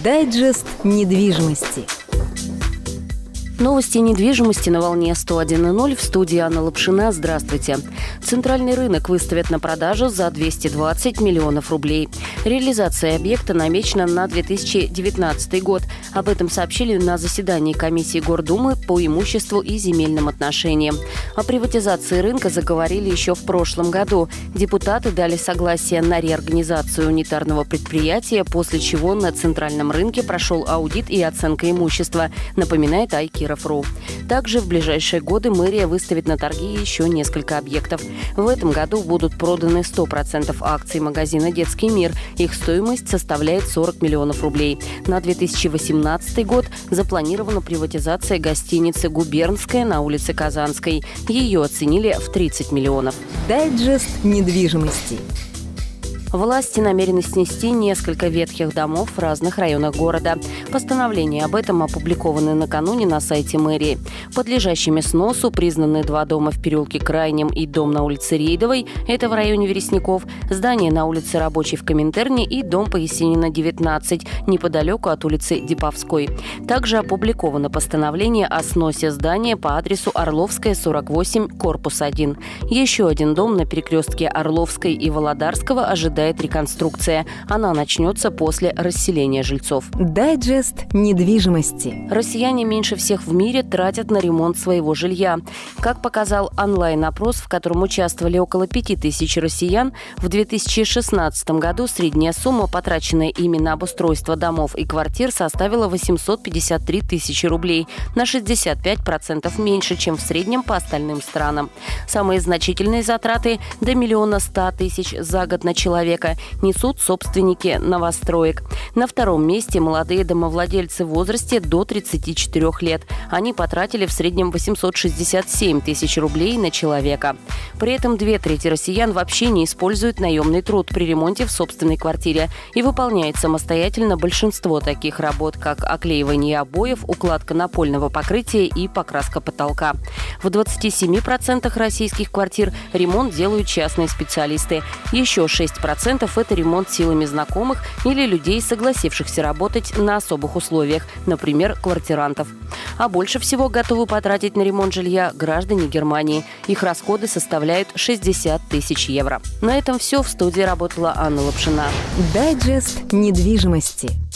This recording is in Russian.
Дайджест недвижимости. Новости недвижимости на волне 101.0. В студии Анна Лапшина. Здравствуйте. Центральный рынок выставят на продажу за 220 миллионов рублей. Реализация объекта намечена на 2019 год. Об этом сообщили на заседании комиссии Гордумы по имуществу и земельным отношениям. О приватизации рынка заговорили еще в прошлом году. Депутаты дали согласие на реорганизацию унитарного предприятия, после чего на центральном рынке прошел аудит и оценка имущества, напоминает Айкиров.ру. Также в ближайшие годы мэрия выставит на торги еще несколько объектов. В этом году будут проданы 100% акций магазина «Детский мир». Их стоимость составляет 40 миллионов рублей. На 2018 год запланирована приватизация гостиницы «Губернская» на улице Казанской. Ее оценили в 30 миллионов. Дайджест недвижимости. Власти намерены снести несколько ветхих домов в разных районах города. Постановления об этом опубликованы накануне на сайте мэрии. Подлежащими сносу признаны 2 дома в переулке Крайнем и дом на улице Рейдовой, это в районе Вересников, здание на улице Рабочей в Коминтерне и дом по Есенина, 19, неподалеку от улицы Деповской. Также опубликовано постановление о сносе здания по адресу Орловская, 48, корпус 1. Еще один дом на перекрестке Орловской и Володарского ожидает реконструкция. Она начнется после расселения жильцов. Дайджест недвижимости. Россияне меньше всех в мире тратят на ремонт своего жилья. Как показал онлайн-опрос, в котором участвовали около 5000 россиян, в 2016 году средняя сумма, потраченная ими на обустройство домов и квартир, составила 853 тысячи рублей, на 65% меньше, чем в среднем по остальным странам. Самые значительные затраты – до 1 100 000 за год на человека несут собственники новостроек. На втором месте молодые домовладельцы в возрасте до 34 лет. Они потратили в среднем 867 тысяч рублей на человека. При этом 2/3 россиян вообще не используют наемный труд при ремонте в собственной квартире и выполняют самостоятельно большинство таких работ, как оклеивание обоев, укладка напольного покрытия и покраска потолка. В 27% российских квартир ремонт делают частные специалисты. Еще 6% это ремонт силами знакомых или людей, согласившихся работать на особых условиях, например, квартирантов. А больше всего готовы потратить на ремонт жилья граждане Германии. Их расходы составляют 60 тысяч евро. На этом все. В студии работала Анна Лапшина. Дайджест недвижимости.